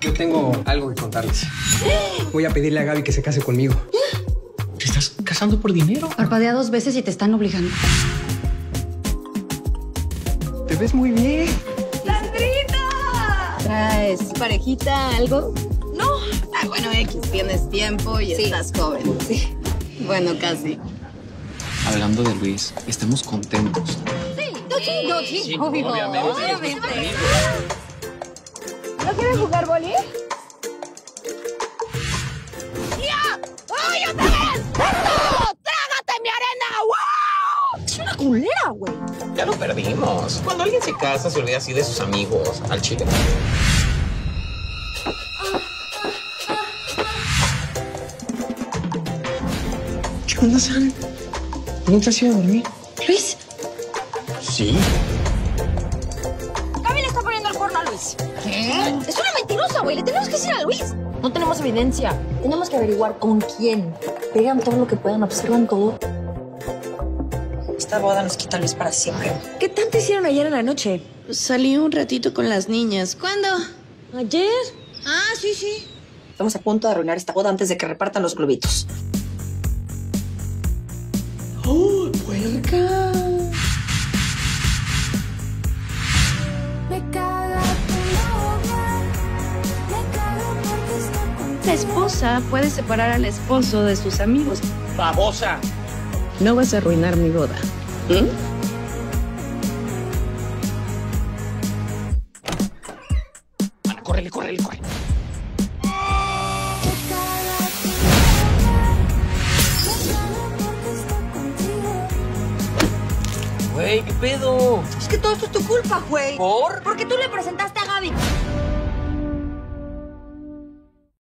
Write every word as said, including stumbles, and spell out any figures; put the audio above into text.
Yo tengo algo que contarles. Voy a pedirle a Gaby que se case conmigo. ¿Te estás casando por dinero? Parpadea dos veces y te están obligando. Te ves muy bien. ¡Sandrita! ¿Traes parejita, algo? No. Ah, bueno, X, tienes tiempo y sí. Estás joven. Sí. Bueno, casi. Hablando de Luis, estamos contentos. Sí, no, sí, no, sí, sí obvio, obviamente. obviamente. ¿No quieres jugar boli? ¡Ya! ¡Ay, otra vez! ¡No! ¡Trágate mi arena! ¡Wow! Es una culera, güey. Ya lo perdimos. Cuando alguien se casa, se olvida así de sus amigos. Al chile. ¿Qué onda, San? ¿No te has ido a dormir? Luis. Sí. Gaby le está poniendo el cuerno a Luis. ¿Qué? Es una mentirosa, güey. Le tenemos que decir a Luis. No tenemos evidencia. Tenemos que averiguar con quién. Pegan todo lo que puedan, observan todo. Esta boda nos quita a Luis para siempre. ¿Qué tanto hicieron ayer en la noche? Salí un ratito con las niñas. ¿Cuándo? ¿Ayer? Ah, sí, sí. Estamos a punto de arruinar esta boda antes de que repartan los globitos. ¡Oh, puerca! La esposa puede separar al esposo de sus amigos. ¡Babosa! No vas a arruinar mi boda. ¿Mm? Ana, córrele, córrele, córrele. Güey, ¿qué pedo? Es que todo esto es tu culpa, güey. ¿Por? Porque tú le presentaste a Gaby.